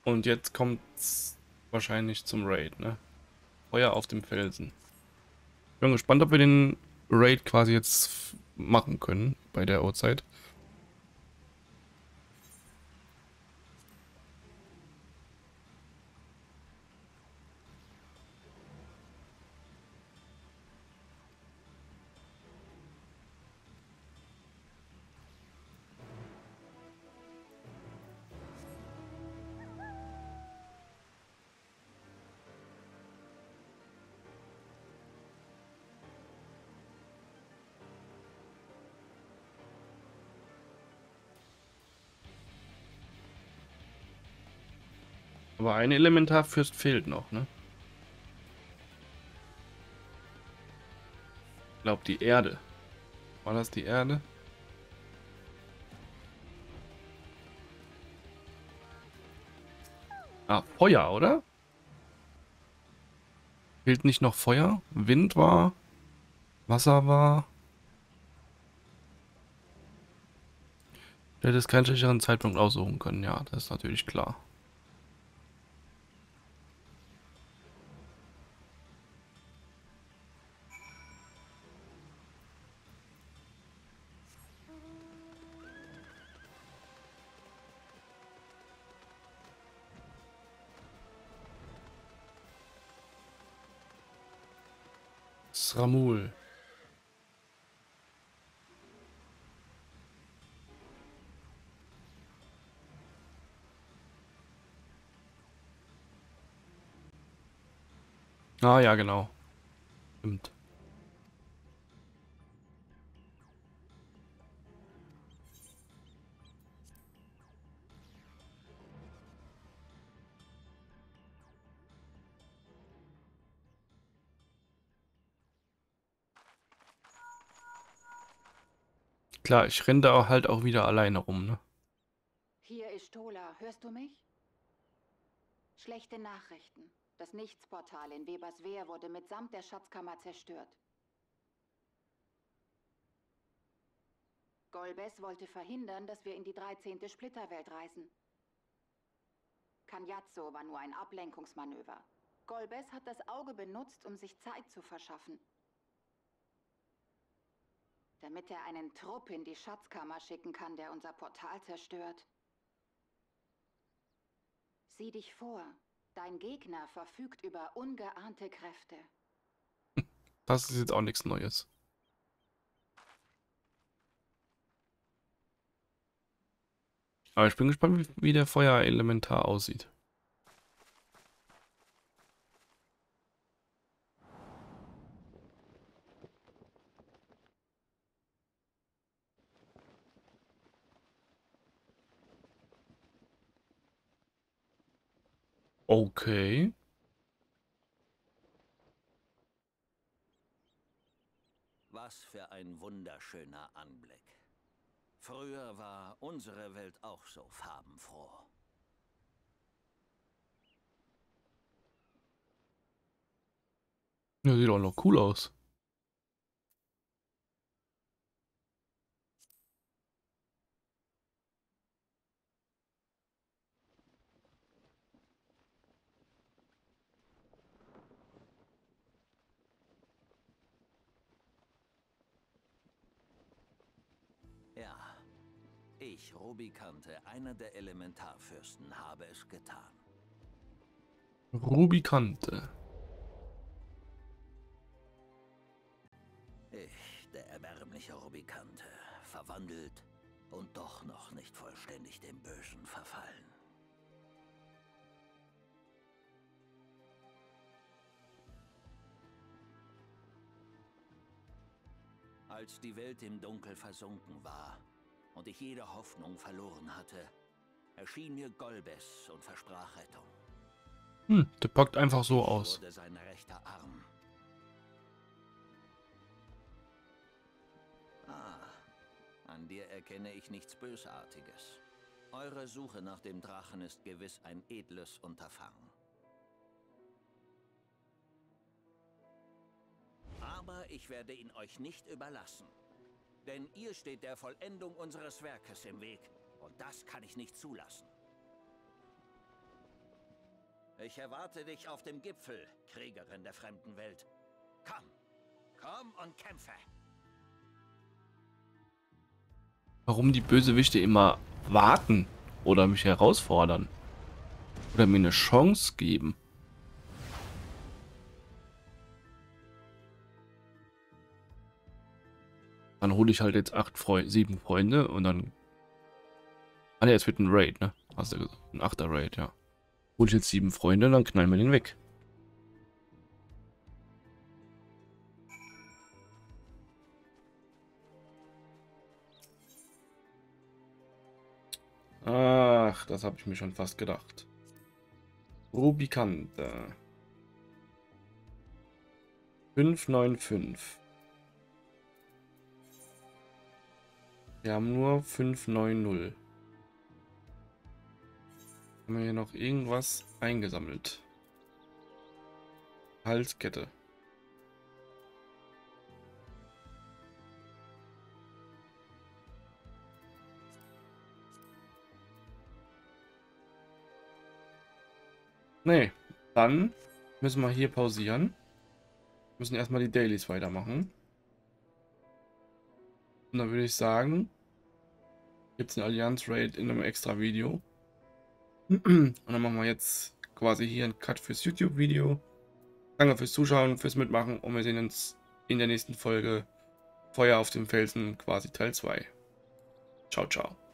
Und jetzt kommt's wahrscheinlich zum Raid, ne? Feuer auf dem Felsen. Bin gespannt, ob wir den Raid quasi jetzt machen können bei der Uhrzeit. Aber ein Elementarfürst fehlt noch, ne? Ich glaube, die Erde. War das die Erde? Ah, Feuer, oder? Fehlt nicht noch Feuer? Wind war, Wasser war. Du hättest keinen schlechteren Zeitpunkt aussuchen können, ja, das ist natürlich klar. Sramul. Ah ja, genau. Stimmt. Klar, ich renne da halt auch wieder alleine rum, ne? Hier ist Tola. Hörst du mich? Schlechte Nachrichten. Das Nichtsportal in Webers Wehr wurde mitsamt der Schatzkammer zerstört. Golbez wollte verhindern, dass wir in die 13. Splitterwelt reisen. Kanyatso war nur ein Ablenkungsmanöver. Golbez hat das Auge benutzt, um sich Zeit zu verschaffen. Damit er einen Trupp in die Schatzkammer schicken kann, der unser Portal zerstört. Sieh dich vor. Dein Gegner verfügt über ungeahnte Kräfte. Das ist jetzt auch nichts Neues. Aber ich bin gespannt, wie der Feuerelementar aussieht. Okay. Was für ein wunderschöner Anblick. Früher war unsere Welt auch so farbenfroh. Ja, sieht auch noch cool aus. Ja, ich, Rubikante, einer der Elementarfürsten, habe es getan. Rubikante. Ich, der erbärmliche Rubikante, verwandelt und doch noch nicht vollständig dem Bösen verfallen. Als die Welt im Dunkel versunken war und ich jede Hoffnung verloren hatte, erschien mir Golbez und versprach Rettung. Der packt einfach so Ich aus. wurde sein rechter Arm. Ah, an dir erkenne ich nichts Bösartiges. Eure Suche nach dem Drachen ist gewiss ein edles Unterfangen. Aber ich werde ihn euch nicht überlassen. Denn ihr steht der Vollendung unseres Werkes im Weg. Und das kann ich nicht zulassen. Ich erwarte dich auf dem Gipfel, Kriegerin der fremden Welt. Komm, komm und kämpfe. Warum die Bösewichte immer warten oder mich herausfordern oder mir eine Chance geben. Dann hole ich halt jetzt 7 Freunde und dann... Ah ne, jetzt wird ein Raid, ne? Hast du gesagt? Ein 8er Raid, ja. Hole ich jetzt 7 Freunde, dann knallen wir den weg. Ach, das habe ich mir schon fast gedacht. Rubicante. 595. Wir haben nur 590. Haben wir hier noch irgendwas eingesammelt? Halskette. Nee, dann müssen wir hier pausieren. Müssen erstmal die Dailies weitermachen. Und dann würde ich sagen, gibt es einen Allianz-Raid in einem extra Video. Und dann machen wir jetzt quasi hier einen Cut fürs YouTube-Video. Danke fürs Zuschauen, fürs Mitmachen und wir sehen uns in der nächsten Folge Feuer auf dem Felsen, quasi Teil 2. Ciao, ciao.